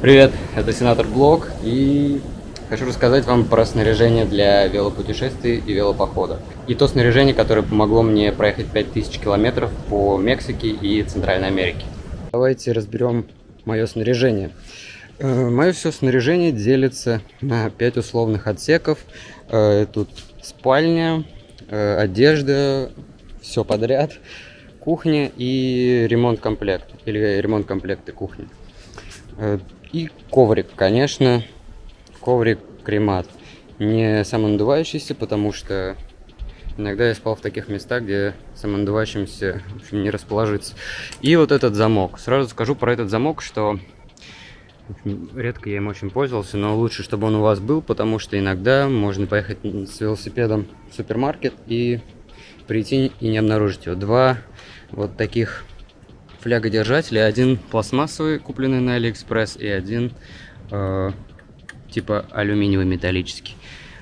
Привет, это Сенатор Блог, и хочу рассказать вам про снаряжение для велопутешествий и велопохода. И то снаряжение, которое помогло мне проехать 5000 километров по Мексике и Центральной Америке. Давайте разберем мое снаряжение. Мое все снаряжение делится на 5 условных отсеков. Тут спальня, одежда, все подряд, кухня и ремонт-комплект, или ремонт-комплекты кухни. И коврик, конечно, коврик Кремат. Не самонадувающийся, потому что иногда я спал в таких местах, где самонадувающимся, в общем, не расположиться. И вот этот замок. Сразу скажу про этот замок, что редко я им очень пользовался, но лучше, чтобы он у вас был, потому что иногда можно поехать с велосипедом в супермаркет и прийти и не обнаружить его. Два вот таких флягодержателя, один пластмассовый, купленный на Алиэкспресс, и один типа алюминиевый металлический.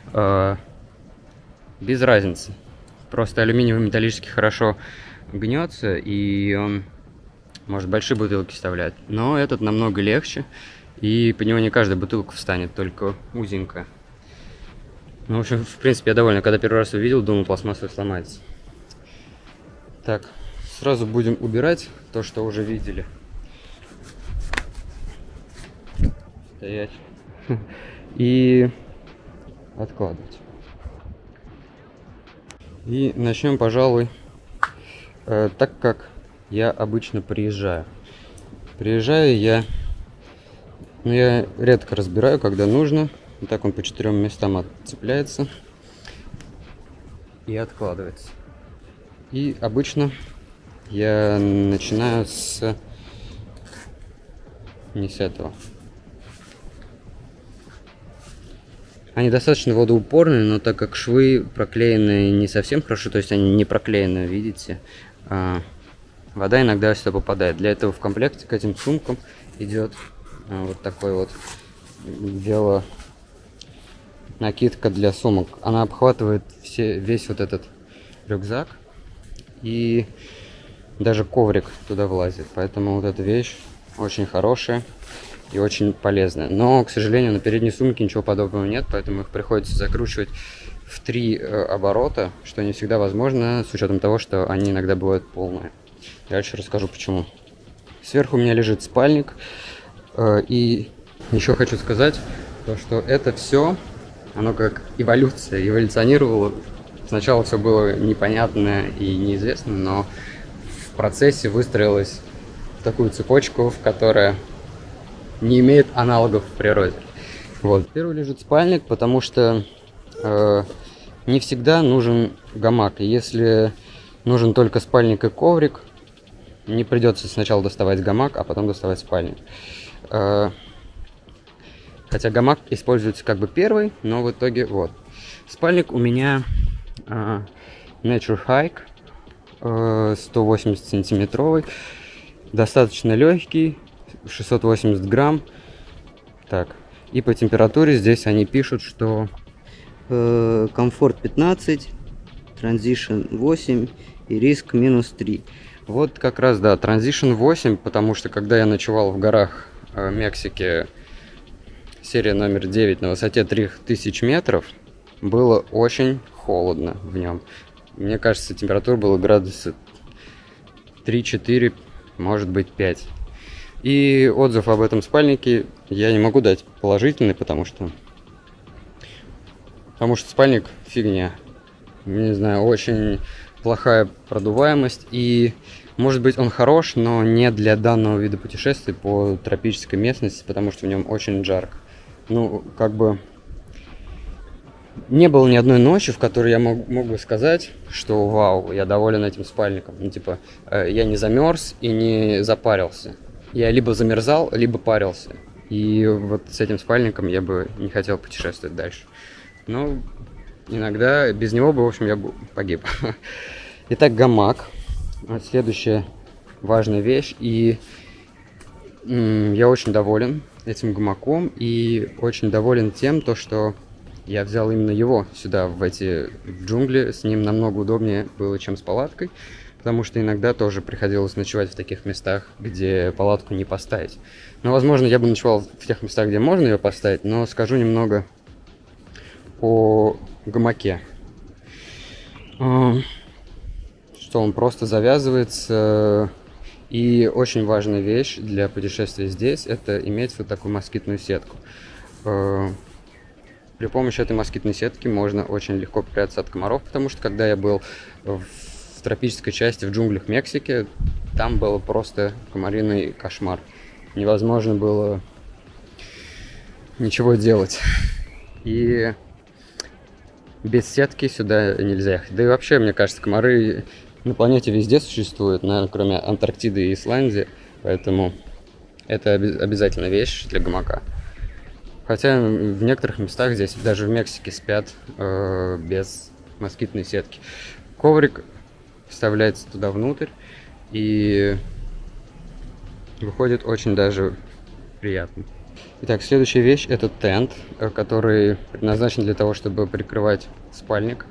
Без разницы. Просто алюминиевый металлический хорошо гнется, и он может большие бутылки вставлять. Но этот намного легче, и по него не каждая бутылка встанет, только узенькая. Ну, в общем, в принципе, я доволен. Когда первый раз увидел, думал, пластмассовый сломается. Так, сразу будем убирать то, что уже видели. Стоять. И откладывать. И начнем, пожалуй, так как я обычно приезжаю. Приезжаю я редко разбираю, когда нужно. Вот так он по 4 местам отцепляется и откладывается. И обычно я начинаю не с этого. Они достаточно водоупорные, но так как швы проклеены не совсем хорошо, то есть они не проклеены, видите, вода иногда сюда попадает. Для этого в комплекте к этим сумкам идет вот такой вот накидка для сумок. Она обхватывает весь вот этот рюкзак, и даже коврик туда влазит. Поэтому вот эта вещь очень хорошая и очень полезная. Но, к сожалению, на передней сумке ничего подобного нет, поэтому их приходится закручивать в 3 оборота, что не всегда возможно, с учетом того, что они иногда бывают полные. Дальше расскажу почему. Сверху у меня лежит спальник. И еще хочу сказать, что это все, оно как эволюция, эволюционировало. Сначала все было непонятно и неизвестно, но в процессе выстроилась такую цепочку, которая не имеет аналогов в природе. Вот. Первый лежит спальник, потому что не всегда нужен гамак. Если нужен только спальник и коврик, не придется сначала доставать гамак, а потом доставать спальник. Хотя гамак используется как бы первый, но в итоге вот. Спальник у меня Nature Hike 180 сантиметровый, достаточно легкий, 680 грамм. Так, и по температуре здесь они пишут, что комфорт 15, Transition 8 и риск -3. Вот как раз, да, Transition 8, потому что когда я ночевал в горах Мексики, серия номер 9 на высоте 3000 метров, было очень холодно в нем. Мне кажется, температура была градуса 3-4, может быть 5. И отзыв об этом спальнике я не могу дать положительный, потому что спальник фигня. Не знаю, очень плохая продуваемость. И может быть он хорош, но не для данного вида путешествий по тропической местности, потому что в нем очень жарко. Ну, как бы не было ни одной ночи, в которой я мог бы сказать, что вау, я доволен этим спальником. Ну, типа, я не замерз и не запарился. Я либо замерзал, либо парился. И вот с этим спальником я бы не хотел путешествовать дальше. Но иногда без него бы, в общем, я бы погиб. Итак, гамак. Следующая важная вещь. И я очень доволен этим гамаком. И очень доволен тем, что я взял именно его сюда, в джунгли. С ним намного удобнее было, чем с палаткой. потому что иногда тоже приходилось ночевать в таких местах, где палатку не поставить. Но, возможно, я бы ночевал в тех местах, где можно ее поставить, но скажу немного о гамаке. Что он просто завязывается, и очень важная вещь для путешествия здесь — это иметь вот такую москитную сетку. При помощи этой москитной сетки можно очень легко прятаться от комаров, потому что когда я был в тропической части, в джунглях Мексики, там был просто комариный кошмар. Невозможно было ничего делать. И без сетки сюда нельзя ехать. Да и вообще, мне кажется, комары на планете везде существуют, наверное, кроме Антарктиды и Исландии, поэтому это обязательная вещь для гамака. Хотя в некоторых местах здесь, даже в Мексике, спят без москитной сетки. Коврик вставляется туда внутрь и выходит очень даже приятно. Итак, следующая вещь — это тент, который предназначен для того, чтобы прикрывать спальник.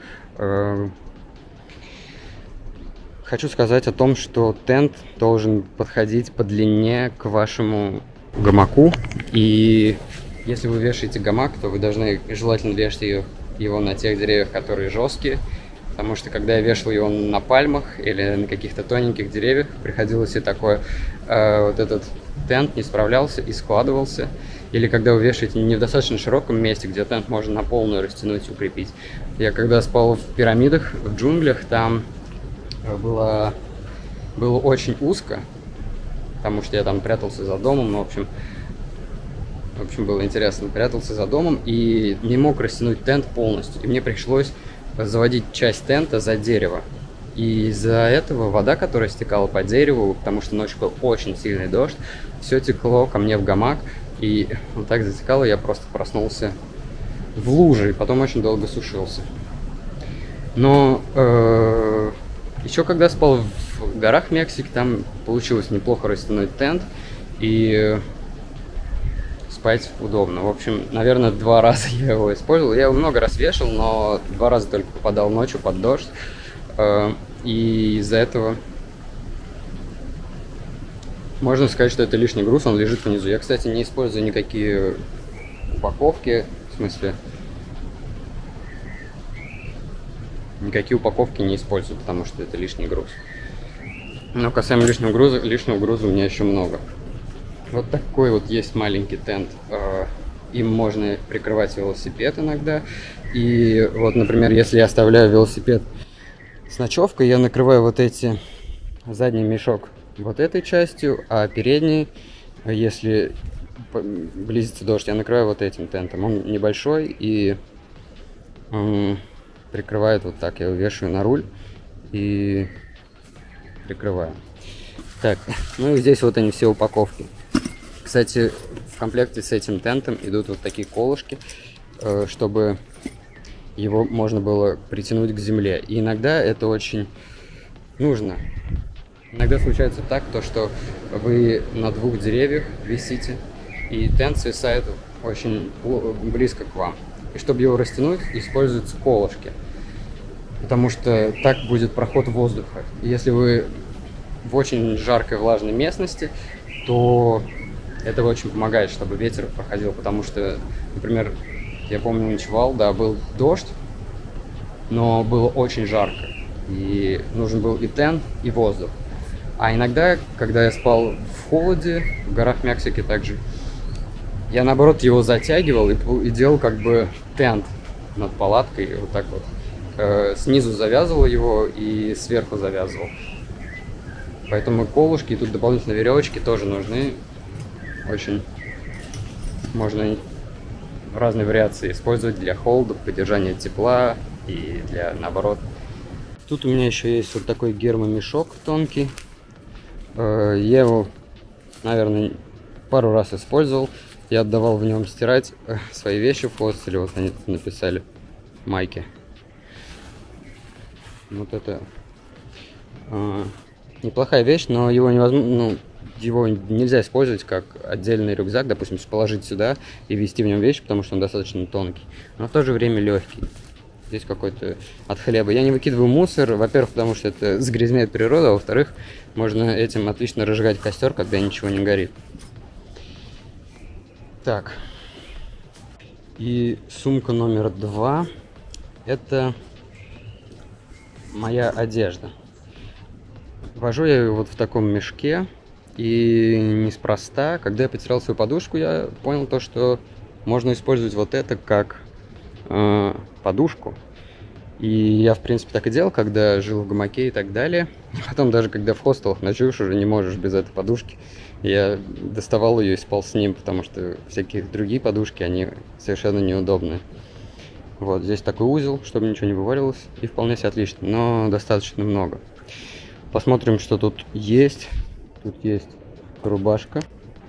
Хочу сказать о том, что тент должен подходить по длине к вашему гамаку. И если вы вешаете гамак, то вы должны желательно вешать его на тех деревьях, которые жесткие. Потому что когда я вешал его на пальмах или на каких-то тоненьких деревьях, приходилось и такое, вот этот тент не справлялся и складывался. Или когда вы вешаете не в достаточно широком месте, где тент можно на полную растянуть и укрепить. Я когда спал в пирамидах, в джунглях, там было очень узко, потому что я там прятался за домом, ну, в общем, было интересно, прятался за домом и не мог растянуть тент полностью. И мне пришлось заводить часть тента за дерево. И из-за этого вода, которая стекала по дереву, потому что ночью был очень сильный дождь, все текло ко мне в гамак, и вот так затекало, я просто проснулся в луже, и потом очень долго сушился. Но еще когда спал в горах Мексики, там получилось неплохо растянуть тент, и спать удобно. В общем, наверное, 2 раза я его использовал. Я его много раз вешал, но 2 раза только попадал ночью под дождь. И из-за этого можно сказать, что это лишний груз, он лежит внизу. Я, кстати, не использую никакие упаковки, в смысле, никакие упаковки не использую, потому что это лишний груз. Но касаемо лишнего груза у меня еще много. Вот такой вот есть маленький тент. Им можно прикрывать велосипед иногда. И вот, например, если я оставляю велосипед с ночевкой, я накрываю вот эти задний мешок вот этой частью, а передний, если близится дождь, я накрываю вот этим тентом. Он небольшой и прикрывает вот так. Я его вешаю на руль и прикрываю. Так, ну и здесь вот они все упаковки. Кстати, в комплекте с этим тентом идут вот такие колышки, чтобы его можно было притянуть к земле. И иногда это очень нужно. Иногда случается так, что вы на 2 деревьях висите, и тент свисает очень близко к вам. И чтобы его растянуть, используются колышки. Потому что так будет проход воздуха. И если вы в очень жаркой влажной местности, то это очень помогает, чтобы ветер проходил, потому что, например, я помню, ночевал, да, был дождь, но было очень жарко, и нужен был и тент, и воздух. А иногда, когда я спал в холоде, в горах Мексики также, я, наоборот, его затягивал и делал как бы тент над палаткой, вот так вот. Снизу завязывал его и сверху завязывал. Поэтому колышки и тут дополнительно веревочки тоже нужны. Очень можно разные вариации использовать для холода, поддержания тепла и для наоборот. Тут у меня еще есть вот такой гермомешок тонкий. Я его, наверное, пару раз использовал. Я отдавал в нем стирать свои вещи в хостеле. Вот они тут написали майки. Вот это неплохая вещь, но его невозможно, его нельзя использовать как отдельный рюкзак, допустим, положить сюда и везти в нем вещи, потому что он достаточно тонкий, но в то же время легкий. здесь какой-то от хлеба. Я не выкидываю мусор, во-первых, потому что это загрязняет природу, а во-вторых, можно этим отлично разжигать костер, когда ничего не горит. Так. И сумка номер 2 – это моя одежда. Вожу я ее вот в таком мешке, и неспроста. Когда я потерял свою подушку, я понял то, что можно использовать вот это как подушку. И я, в принципе, так и делал, когда жил в гамаке и так далее. И потом, даже когда в хостелах ночуешь, уже не можешь без этой подушки. Я доставал ее и спал с ним, потому что всякие другие подушки, они совершенно неудобные. Вот, здесь такой узел, чтобы ничего не вываливалось, и вполне себе отлично, но достаточно много. Посмотрим, что тут есть. Тут есть рубашка,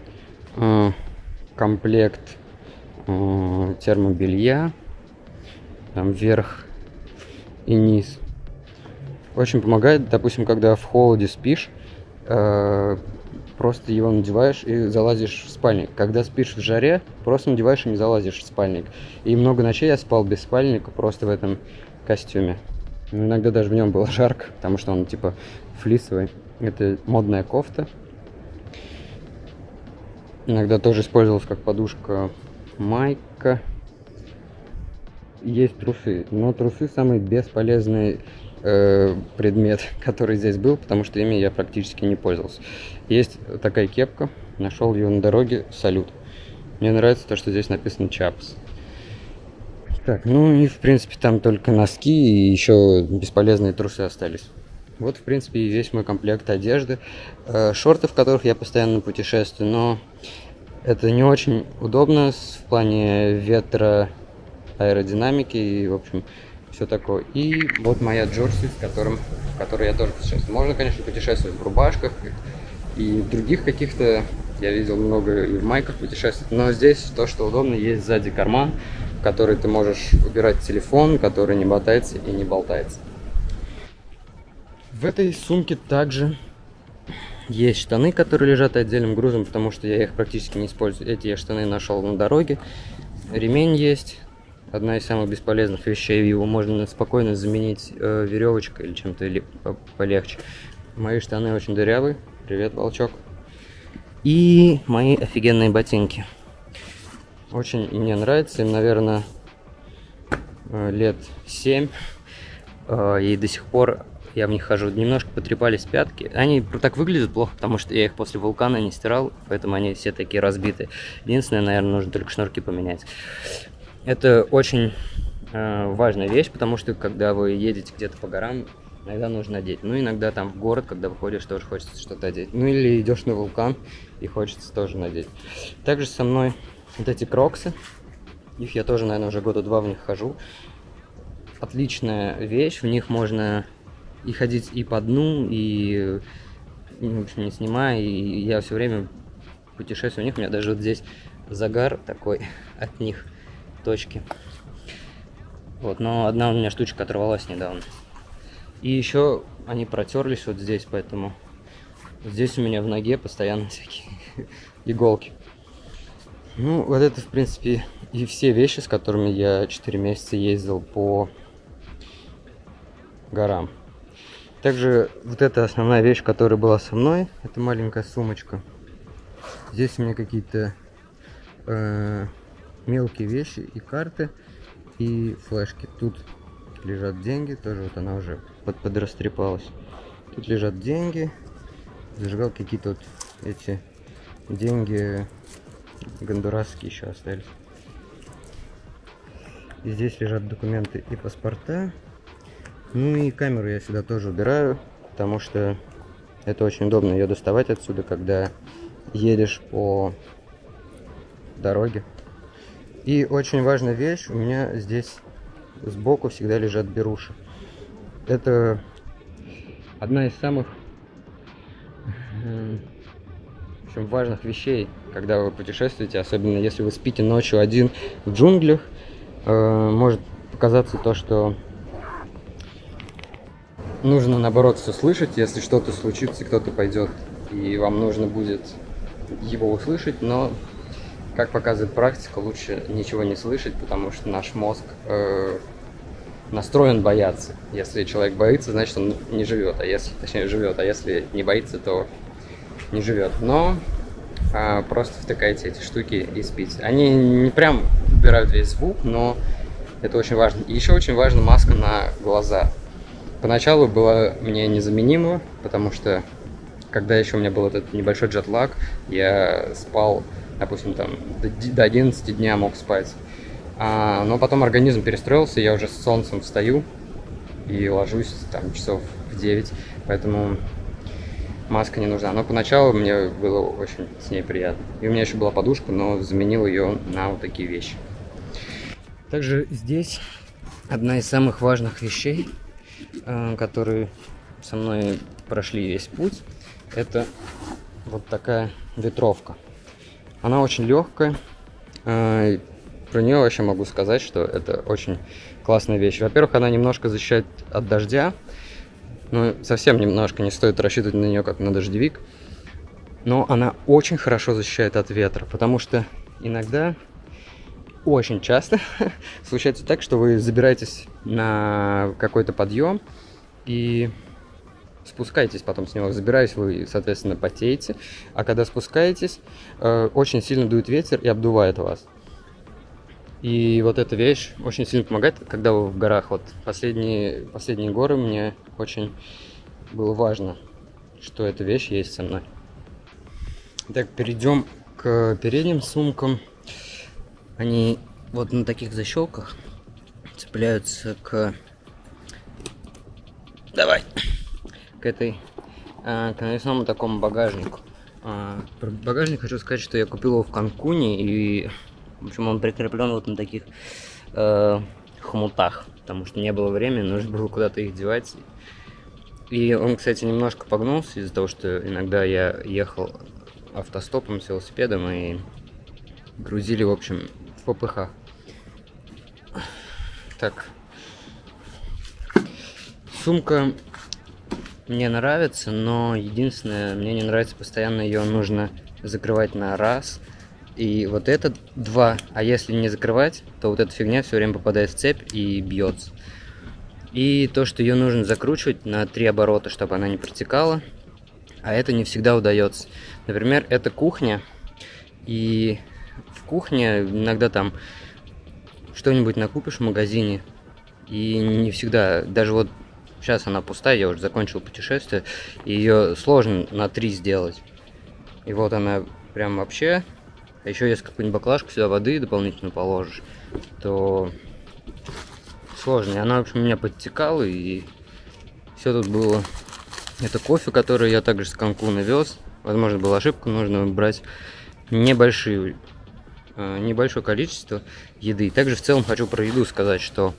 комплект термобелья, там верх и низ. Очень помогает, допустим, когда в холоде спишь, просто его надеваешь и залазишь в спальник. Когда спишь в жаре, просто надеваешь и не залазишь в спальник. И много ночей я спал без спальника, просто в этом костюме. Иногда даже в нем было жарко, потому что он типа флисовый. Это модная кофта. Иногда тоже использовалась как подушка майка. Есть трусы, но трусы самый бесполезный предмет, который здесь был, потому что ими я практически не пользовался. Есть такая кепка, нашел ее на дороге, салют. Мне нравится то, что здесь написано Чапс. Так, ну и в принципе там только носки и еще бесполезные трусы остались. Вот в принципе и весь мой комплект одежды. Шорты, в которых я постоянно путешествую, но это не очень удобно в плане ветра, аэродинамики и в общем все такое. И вот моя джорси, в которой я тоже путешествую. Можно, конечно, путешествовать в рубашках и в других каких-то, я видел много и в майках путешествовать, но здесь то, что удобно, есть сзади карман, в который ты можешь убирать телефон, который не мотается и не болтается. В этой сумке также есть штаны, которые лежат отдельным грузом, потому что я их практически не использую. Эти я штаны нашел на дороге. Ремень есть. Одна из самых бесполезных вещей. Его можно спокойно заменить веревочкой или чем-то полегче. Мои штаны очень дырявые. Привет, волчок. И мои офигенные ботинки. Очень мне нравится. Им, наверное, лет 7. И до сих пор я в них хожу. Немножко потрепались пятки. Они так выглядят плохо, потому что я их после вулкана не стирал, поэтому они все такие разбитые. Единственное, наверное, нужно только шнурки поменять. Это очень важная вещь, потому что когда вы едете где-то по горам, иногда нужно одеть. Ну, иногда там в город, когда выходишь, тоже хочется что-то одеть. Ну, или идешь на вулкан и хочется тоже надеть. Также со мной вот эти кроксы. Их я тоже, наверное, уже года 2 в них хожу. Отличная вещь. В них можно и ходить и по дну, и, в общем, не снимая. И я все время путешествую в них. У меня даже вот здесь загар такой от них. Точки. Вот, но одна у меня штучка оторвалась недавно. И еще они протерлись вот здесь, поэтому здесь у меня в ноге постоянно всякие иголки. Ну, вот это, в принципе, и все вещи, с которыми я 4 месяца ездил по горам. Также вот эта основная вещь, которая была со мной, это маленькая сумочка. Здесь у меня какие-то мелкие вещи и карты, и флешки. Тут лежат деньги, тоже вот она уже подрастрепалась. Тут лежат деньги, зажигал какие-то вот эти деньги гондурасские еще остались. И здесь лежат документы и паспорта. Ну и камеру я сюда тоже убираю, потому что это очень удобно ее доставать отсюда, когда едешь по дороге. И очень важная вещь, у меня здесь сбоку всегда лежат беруши. Это одна из самых в общем, важных вещей, когда вы путешествуете, особенно если вы спите ночью один в джунглях. Может показаться то, что нужно наоборот все слышать, если что-то случится, кто-то пойдет, и вам нужно будет его услышать, но как показывает практика, лучше ничего не слышать, потому что наш мозг настроен бояться. Если человек боится, значит он не живет, а если, точнее, живет, а если не боится, то не живет. Но просто втыкаете эти штуки и спите. Они не прям убирают весь звук, но это очень важно. И еще очень важна маска на глаза. Поначалу было мне незаменимо, потому что когда еще у меня был этот небольшой джетлаг, я спал, допустим, там до 11 дня мог спать. Но потом организм перестроился, я уже с солнцем встаю и ложусь там часов в 9, поэтому маска не нужна. Но поначалу мне было очень с ней приятно. И у меня еще была подушка, но заменил ее на вот такие вещи. Также здесь одна из самых важных вещей, которые со мной прошли весь путь, это вот такая ветровка. Она очень легкая. Про нее вообще могу сказать, что это очень классная вещь. Во-первых, она немножко защищает от дождя. Ну, совсем немножко, не стоит рассчитывать на нее как на дождевик. Но она очень хорошо защищает от ветра, потому что иногда, очень часто, случается так, что вы забираетесь на какой-то подъем и спускаетесь потом с него. Забираясь, вы, соответственно, потеете, а когда спускаетесь, очень сильно дует ветер и обдувает вас. И вот эта вещь очень сильно помогает, когда вы в горах. Вот последние горы мне очень было важно, что эта вещь есть со мной. Так, перейдем к передним сумкам. Они вот на таких защелках цепляются к навесному такому багажнику. Про багажник хочу сказать, что я купил его в Канкуне, и в общем он прикреплен вот на таких хомутах, потому что не было времени, нужно было куда-то их девать. И он, кстати, немножко погнулся из-за того, что иногда я ехал автостопом с велосипедом и грузили, в общем, в попыхах. Так, сумка мне нравится, но единственное, мне не нравится постоянно ее нужно закрывать на раз. И вот это 2, а если не закрывать, то вот эта фигня все время попадает в цепь и бьется. И то, что ее нужно закручивать на 3 оборота, чтобы она не протекала, а это не всегда удается. Например, это кухня, и в кухне иногда там что-нибудь накупишь в магазине, и не всегда, даже вот сейчас она пустая, я уже закончил путешествие, и ее сложно на 3 сделать. И вот она прям вообще. А еще если какую-нибудь баклажку сюда воды дополнительно положишь, то сложно. И она, в общем, у меня подтекала, и все тут было. Это кофе, который я также с Канкуна вез. Возможно, была ошибка, нужно брать небольшое количество еды. Также в целом хочу про еду сказать, что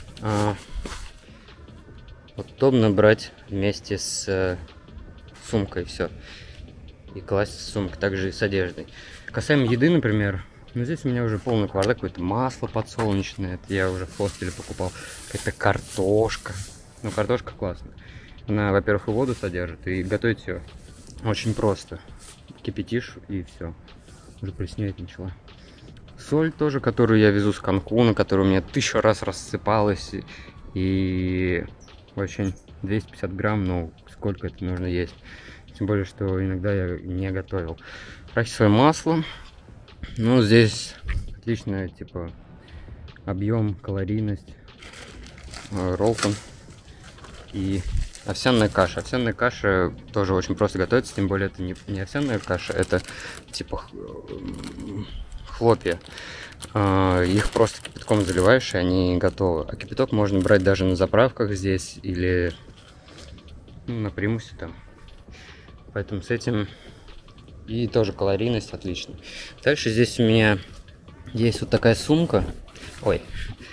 удобно брать вместе с сумкой все. И класть в сумку, также и с одеждой. Касаемо еды, например, ну здесь у меня уже полный квардак, какое-то масло подсолнечное, это я уже в хостеле покупал, какая-то картошка. Ну, картошка классная. Она, во-первых, и воду содержит, и готовить ее очень просто. Кипятишь, и все. Уже плесневеть начала. Соль тоже, которую я везу с Канкуна, которая у меня 1000 раз рассыпалась. И очень 250 грамм, ну, сколько это нужно есть. Тем более, что иногда я не готовил. Рачсовое масло. Ну, здесь отличная, типа, объем, калорийность. Ролтон. И овсяная каша. Овсяная каша тоже очень просто готовится, тем более это не овсяная каша, это типа хлопья. Их просто кипятком заливаешь, и они готовы. А кипяток можно брать даже на заправках здесь или на примусе там. Поэтому с этим и тоже калорийность отличная. Дальше здесь у меня есть вот такая сумка. Ой.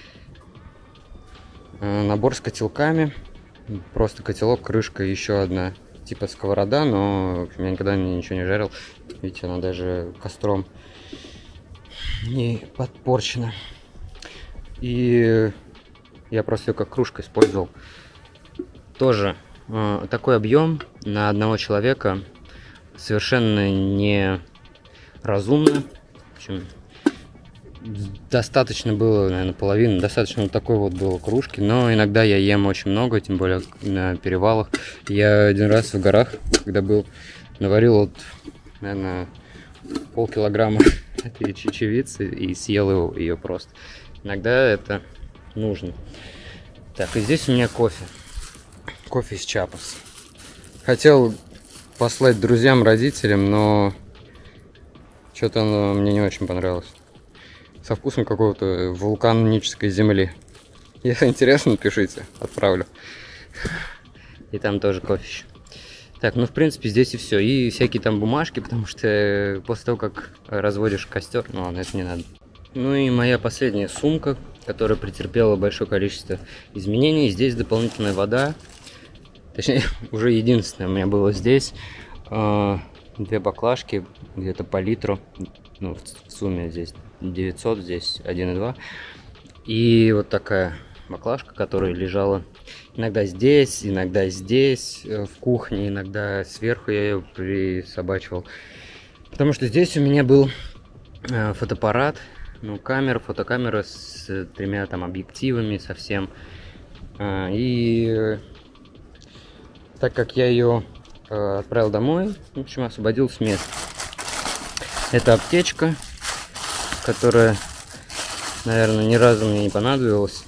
Набор с котелками. Просто котелок, крышка, еще одна. Типа сковорода, но в общем, я никогда ничего не жарил. Видите, она даже костром не подпорчена. И я просто ее как кружка использовал. Тоже такой объем на одного человека совершенно не разумно. В общем, достаточно было, наверное, половины, достаточно вот такой вот было кружки, но иногда я ем очень много, тем более на перевалах. Я один раз в горах, когда был, наварил вот, наверное, полкилограмма этой чечевицы и съел ее просто. Иногда это нужно. Так, и здесь у меня кофе. Кофе из Чапас. Хотел послать друзьям, родителям, но что-то оно мне не очень понравилось. Со вкусом какого-то вулканической земли. Если интересно, пишите, отправлю. И там тоже кофе. Так, ну в принципе здесь и все. И всякие там бумажки, потому что после того, как разводишь костер, ну ладно, это не надо. Ну и моя последняя сумка, которая претерпела большое количество изменений. Здесь дополнительная вода. Точнее, уже единственное у меня было здесь. 2 баклажки, где-то по литру. Ну, в сумме здесь 900, здесь 1,2. И вот такая баклажка, которая лежала иногда здесь, в кухне, иногда сверху я ее присобачивал. Потому что здесь у меня был фотоаппарат, ну, фотокамера с 3 там объективами совсем. И так как я ее отправил домой, в общем, освободил с места. Это аптечка, которая, наверное, ни разу мне не понадобилась.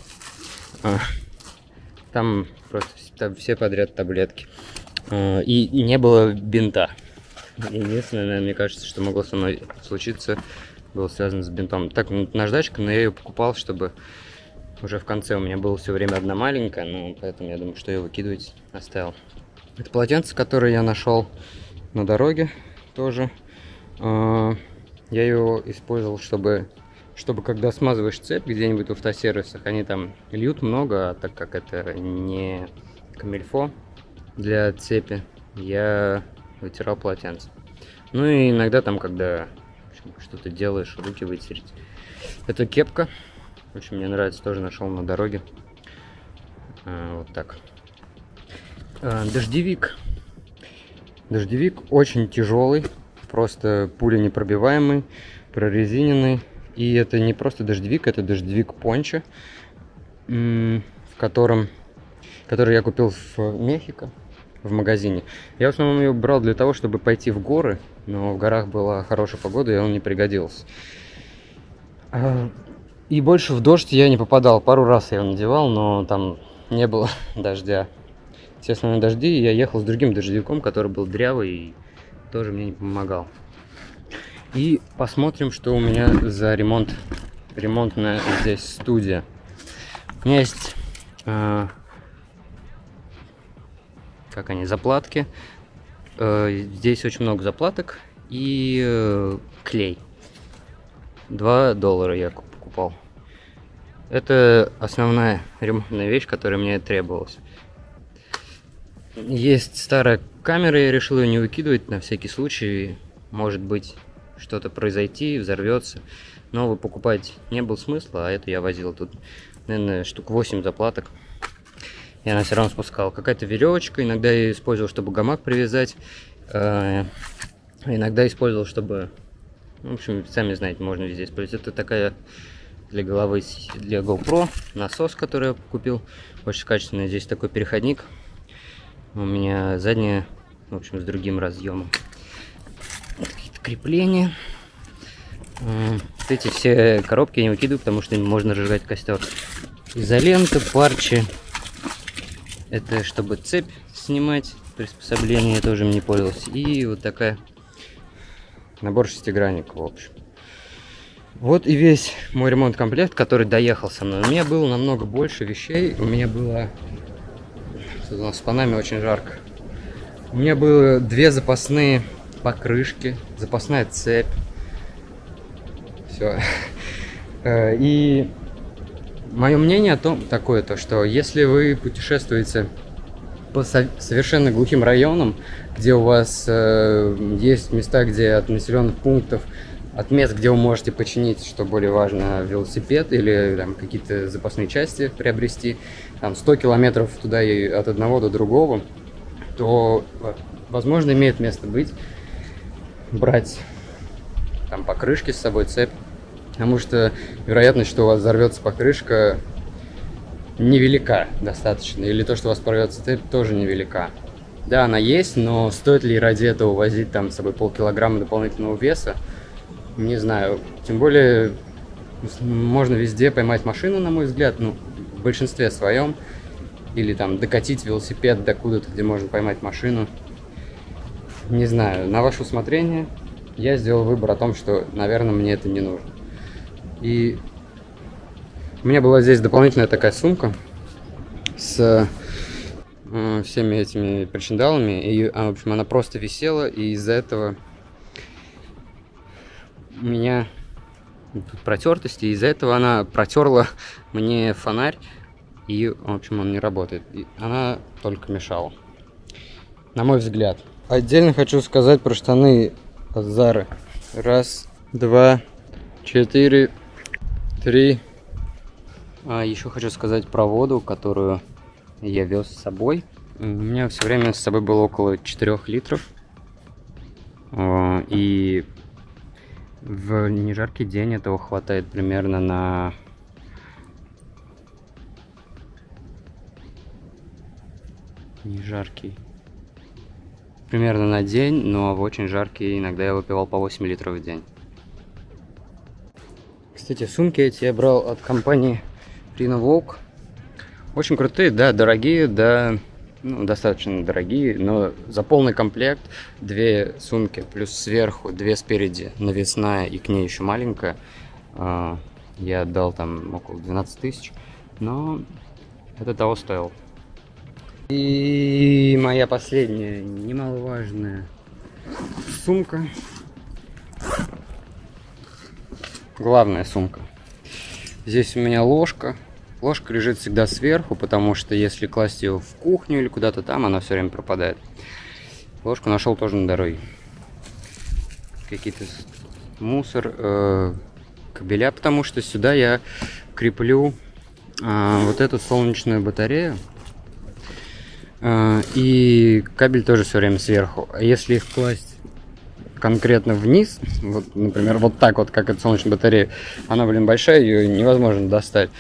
Там просто все подряд таблетки. И не было бинта. Единственное, наверное, мне кажется, что могло со мной случиться, было связано с бинтом. Так, наждачка, но я ее покупал, чтобы уже в конце у меня было все время одна маленькая, но поэтому я думаю, что ее выкидывать оставил. Это полотенце, которое я нашел на дороге тоже. Я ее использовал, чтобы когда смазываешь цепь где-нибудь в автосервисах, они там льют много, а так как это не камильфо для цепи, я вытирал полотенце. Ну и иногда там, когда что-то делаешь, руки вытереть. Это кепка. Очень мне нравится, тоже нашел на дороге. Вот так. Дождевик. Дождевик очень тяжелый, просто пуленепробиваемый, прорезиненный. И это не просто дождевик, это дождевик пончо, который я купил в Мехико, в магазине. Я в основном его брал для того, чтобы пойти в горы, но в горах была хорошая погода, и он не пригодился. И больше в дождь я не попадал. Пару раз я его надевал, но там не было дождя. Естественно, на дожди я ехал с другим дождевиком, который был дрявый и тоже мне не помогал. И посмотрим, что у меня за ремонтная здесь студия. У меня есть заплатки. Здесь очень много заплаток и клей. $2 я покупал. Это основная ремонтная вещь, которая мне требовалась. Есть старая камера, я решил ее не выкидывать на всякий случай. Может быть, что-то произойти, взорвется. Новую покупать не было смысла, а это я возил тут, наверное, штук 8 заплаток. И она все равно спускала. Какая-то веревочка, иногда я ее использовал, чтобы гамак привязать. Иногда использовал, чтобы... В общем, сами знаете, можно везде использовать. Это такая для головы, для GoPro, насос, который я купил. Очень качественный. Здесь такой переходник. У меня задняя, в общем, с другим разъемом. Какие-то крепления. Вот эти все коробки я не выкидываю, потому что им можно разжигать костер. Изолента, парчи. Это чтобы цепь снимать. Приспособление я тоже им не пользовался. И вот такая набор шестигранников, в общем. Вот и весь мой ремонт-комплект, который доехал со мной. У меня было намного больше вещей. У меня было... У нас с панами очень жарко. У меня было 2 запасные покрышки, запасная цепь. Все. И мое мнение о том такое, то что если вы путешествуете по совершенно глухим районам, где у вас есть места, где от населенных пунктов, от мест, где вы можете починить, что более важно, велосипед или там какие-то запасные части приобрести, там 100 километров туда и от одного до другого, то, возможно, имеет место быть брать там покрышки с собой, цепь. потому что вероятность, что у вас взорвется покрышка, невелика достаточно, или то, что у вас порвется цепь, тоже невелика. Да, она есть, но стоит ли ради этого возить там с собой полкилограмма дополнительного веса, не знаю. Тем более, можно везде поймать машину, на мой взгляд, ну, в большинстве своем, или там докатить велосипед до куда-то, где можно поймать машину. Не знаю, на ваше усмотрение. Я сделал выбор о том, что, наверное, мне это не нужно. И у меня была здесь дополнительная такая сумка с всеми этими причиндалами. И, в общем, она просто висела, и из-за этого у меня тут протертости, и из-за этого она протерла мне фонарь, и, в общем, он не работает. И она только мешала, на мой взгляд. Отдельно хочу сказать про штаны от Зары. 1, 2, 4, 3. Еще хочу сказать про воду, которую я вез с собой. У меня все время с собой было около 4 литров. И в нежаркий день этого хватает примерно на... Нежаркий. Примерно на день, но в очень жаркий иногда я выпивал по 8 литров в день. Кстати, сумки эти я брал от компании Rhino Walk. Очень крутые, да, дорогие, да, ну, достаточно дорогие, но за полный комплект 2 сумки, плюс сверху 2 спереди, навесная и к ней еще маленькая. Я отдал там около 12 тысяч, но это того стоило. И моя последняя, немаловажная сумка. Главная сумка. Здесь у меня ложка. Ложка лежит всегда сверху, потому что если класть ее в кухню или куда-то там, она все время пропадает. Ложку нашел тоже на дороге. Какие-то мусор, кабеля, потому что сюда я креплю вот эту солнечную батарею. И кабель тоже все время сверху. А если их класть конкретно вниз, вот, например, вот так вот, как эта солнечная батарея, она, блин, большая, ее невозможно достать.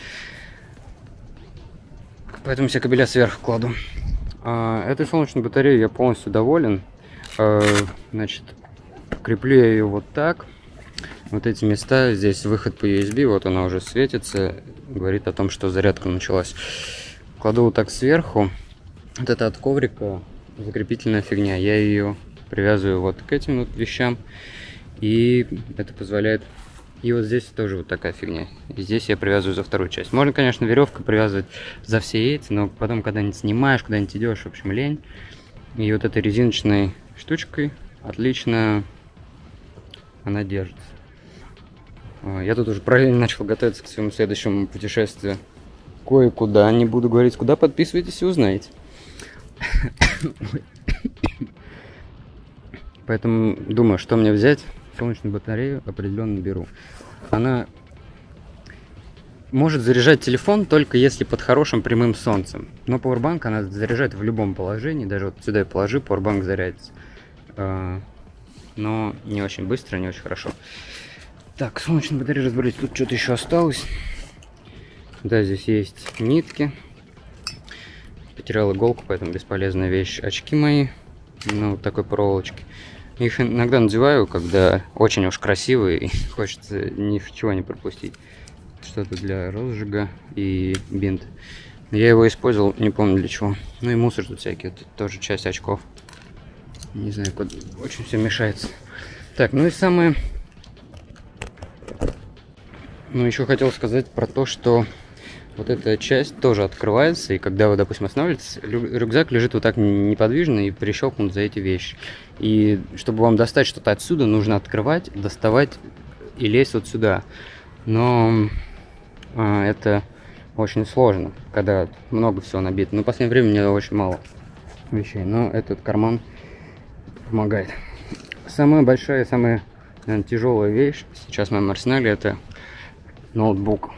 Поэтому все кабеля сверху кладу. Этой солнечной батареей я полностью доволен. Значит, креплю я ее вот так. Вот эти места, здесь выход по USB, вот она уже светится, говорит о том, что зарядка началась. Кладу вот так сверху. Вот это от коврика закрепительная фигня. Я ее привязываю вот к этим вот вещам. И это позволяет... И вот здесь тоже вот такая фигня. И здесь я привязываю за вторую часть. Можно, конечно, веревкой привязывать за все эти, но потом когда-нибудь снимаешь, куда-нибудь идешь, в общем, лень. И вот этой резиночной штучкой отлично она держится. Я тут уже параллельно начал готовиться к своему следующему путешествию. Кое-куда. Не буду говорить, куда. Подписывайтесь и узнаете. Поэтому думаю, что мне взять. Солнечную батарею определенно беру. Она может заряжать телефон только если под хорошим прямым солнцем. Но Powerbank она заряжает в любом положении. Даже вот сюда я положу, Powerbank зарядится. Но не очень быстро, не очень хорошо. Так, солнечную батарею разбрать. Тут что-то еще осталось. Да, здесь есть нитки. Потерял иголку, поэтому бесполезная вещь. Очки мои. Ну, вот такой проволочки. Их иногда надеваю, когда очень уж красивые и хочется ничего не пропустить. Что-то для розжига и бинт. Я его использовал, не помню для чего. Ну и мусор тут всякий. Это тоже часть очков. Не знаю, куда. Очень все мешается. Так, ну и самое... Ну, еще хотел сказать про то, что вот эта часть тоже открывается, и когда вы, допустим, останавливаетесь, рюкзак лежит вот так неподвижно и прищелкнут за эти вещи. И чтобы вам достать что-то отсюда, нужно открывать, доставать и лезть вот сюда. Но это очень сложно, когда много всего набито. Но в последнее время мне очень мало вещей, но этот карман помогает. Самая большая, самая, наверное, тяжелая вещь сейчас в моем арсенале — это ноутбук.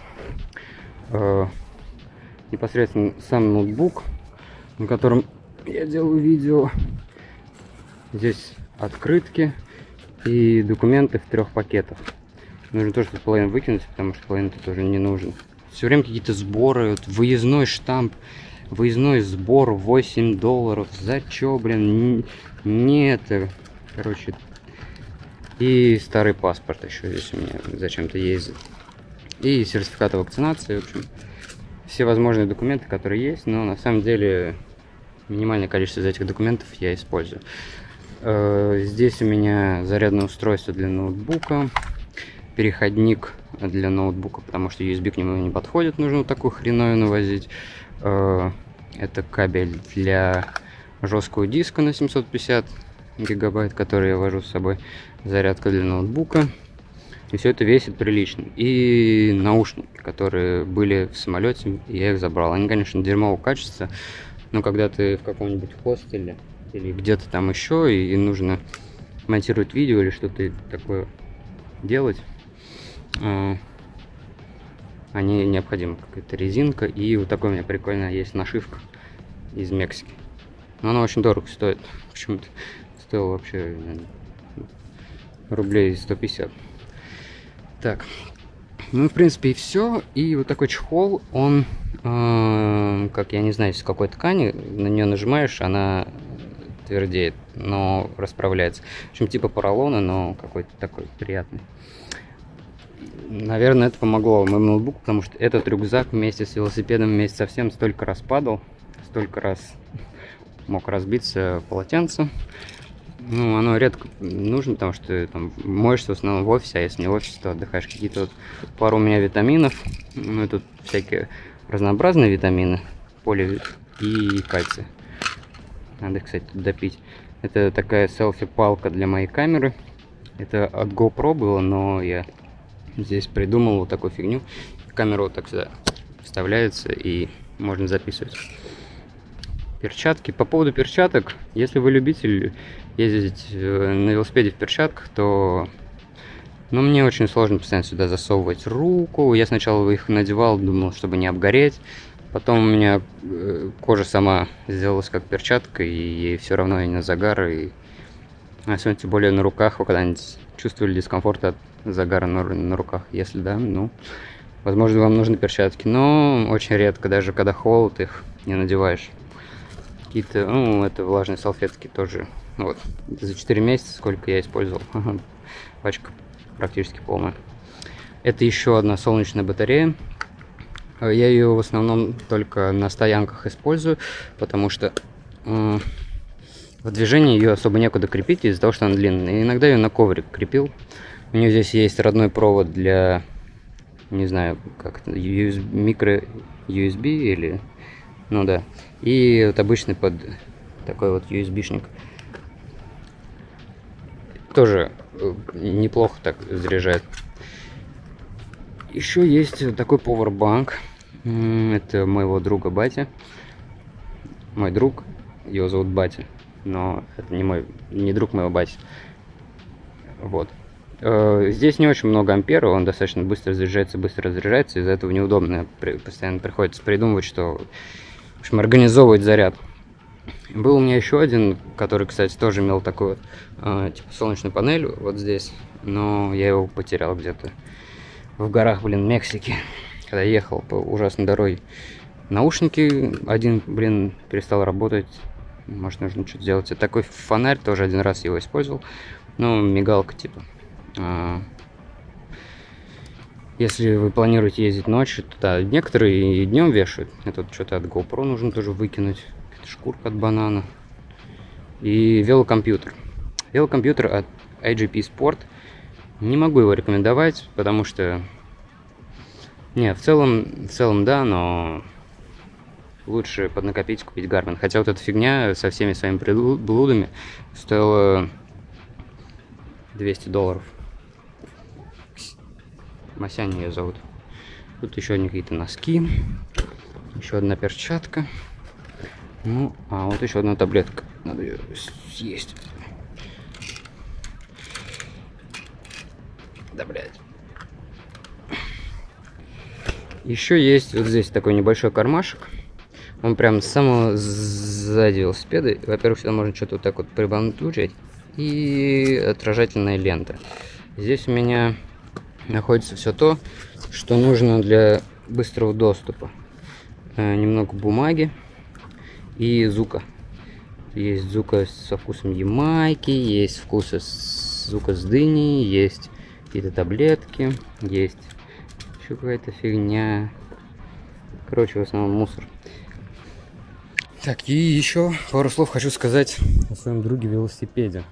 Непосредственно сам ноутбук, на котором я делаю видео. Здесь открытки и документы в 3 пакетах. Нужно тоже тут половину выкинуть, потому что половина тут тоже не нужен. Все время какие-то сборы, вот выездной штамп, выездной сбор $8. За чё, блин? Нет, короче. И старый паспорт еще здесь у меня зачем-то ездит. И сертификат о вакцинации, в общем. Все возможные документы, которые есть, но на самом деле минимальное количество из этих документов я использую. Здесь у меня зарядное устройство для ноутбука, переходник для ноутбука, потому что USB к нему не подходит, нужно вот такую хреновину возить. Это кабель для жесткого диска на 750 гигабайт, который я вожу с собой, зарядка для ноутбука. И все это весит прилично. И наушники, которые были в самолете, я их забрал. Они, конечно, дерьмового качества, но когда ты в каком-нибудь хостеле или где-то там еще, и нужно монтировать видео или что-то такое делать, они необходимы. Какая-то резинка. И вот такой у меня прикольная есть нашивка из Мексики. Но она очень дорого стоит. Почему-то стоила вообще, наверное, рублей 150. Так, ну, в принципе, и все. И вот такой чехол, он, как, я не знаю, из какой ткани, на нее нажимаешь, она твердеет, но расправляется. В общем, типа поролона, но какой-то такой приятный. Наверное, это помогло моему ноутбуку, потому что этот рюкзак вместе с велосипедом вместе со всем столько раз падал, столько раз мог разбиться полотенце. Ну, оно редко нужно, потому что там моешься в основном в офисе, а если не в офисе, то отдыхаешь. Какие-то вот пару у меня витаминов. Ну, и тут всякие разнообразные витамины, поли и кальций. Надо, кстати, тут допить. Это такая селфи-палка для моей камеры. Это от GoPro было, но я здесь придумал вот такую фигню. Камера вот так сюда вставляется и можно записывать. Перчатки. По поводу перчаток, если вы любитель ездить на велосипеде в перчатках, то, ну, мне очень сложно постоянно сюда засовывать руку. Я сначала их надевал, думал, чтобы не обгореть. Потом у меня кожа сама сделалась как перчатка, и ей все равно и на загар, и особенно тем более на руках. Вы когда-нибудь чувствовали дискомфорт от загара на руках? Если да, ну, возможно, вам нужны перчатки, но очень редко, даже когда холод, их не надеваешь. Какие-то, ну, это влажные салфетки тоже. Вот, за 4 месяца сколько я использовал. Пачка практически полная. Это еще одна солнечная батарея. Я ее в основном только на стоянках использую, потому что в движении ее особо некуда крепить из-за того, что она длинная. И иногда ее на коврик крепил. У нее здесь есть родной провод для, не знаю, как это, микро USB или, ну да. И вот обычный под такой вот USB-шник. Тоже неплохо так заряжает. Еще есть такой powerbank. Это моего друга Батя. Мой друг, его зовут Батя, но это не друг моего Бати. Вот. Здесь не очень много ампера, он достаточно быстро заряжается, из-за этого неудобно. Постоянно приходится придумывать, что, в общем, организовывать заряд. Был у меня еще один, который, кстати, тоже имел такую типа солнечную панель вот здесь, но я его потерял где-то в горах, блин, Мексики, когда ехал по ужасной дороге. Наушники один, блин, перестал работать, может, нужно что-то сделать. И такой фонарь, тоже один раз его использовал, ну, мигалка типа. Если вы планируете ездить ночью, то да, некоторые и днем вешают. Это вот что-то от GoPro нужно тоже выкинуть. Шкурка от банана. И велокомпьютер. Велокомпьютер от AGP Sport. Не могу его рекомендовать, потому что... Не, в целом да, но лучше поднакопить, купить Garmin. Хотя вот эта фигня со всеми своими блудами стоила $200. Масяня ее зовут. Тут еще какие-то носки. Еще одна перчатка. Ну, а вот еще одна таблетка. Надо ее съесть. Да, блядь. Еще есть вот здесь такой небольшой кармашек. Он прям с самого сзади велосипеда. Во-первых, сюда можно что-то вот так вот прибамтучить. И отражательная лента. Здесь у меня находится все то, что нужно для быстрого доступа. Немного бумаги и зука. Есть зука со вкусом ямайки, есть зука с дыней, есть какие-то таблетки, есть еще какая-то фигня. Короче, в основном мусор. Так, и еще пару слов хочу сказать о своем друге велосипеде.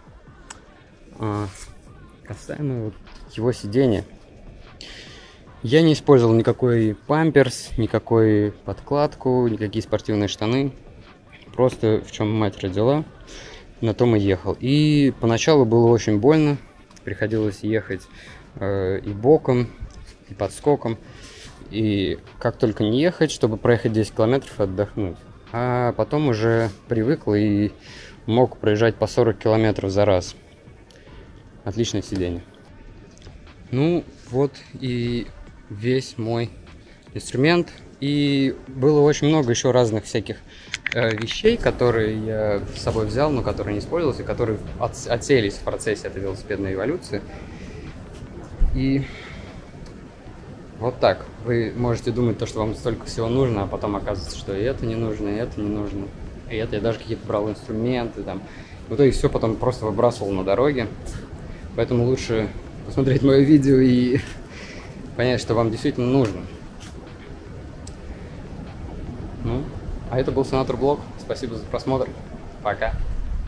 Касаемо его сидения. Я не использовал никакой памперс, никакой подкладку, никакие спортивные штаны. Просто в чем мать родила, на том и ехал. И поначалу было очень больно. Приходилось ехать и боком, и подскоком. И как только не ехать, чтобы проехать 10 километров и отдохнуть. А потом уже привыкл и мог проезжать по 40 километров за раз. Отличное сиденье. Ну, вот и весь мой инструмент. И было очень много еще разных всяких вещей, которые я с собой взял, но которые не использовался, которые отсеялись в процессе этой велосипедной эволюции. И вот так. Вы можете думать, что вам столько всего нужно, а потом оказывается, что и это не нужно, и это не нужно. И это я даже какие-то брал инструменты там. В итоге все потом просто выбрасывал на дороге. Поэтому лучше посмотреть мое видео и понять, что вам действительно нужно. Ну, а это был Senator Blog. Спасибо за просмотр. Пока.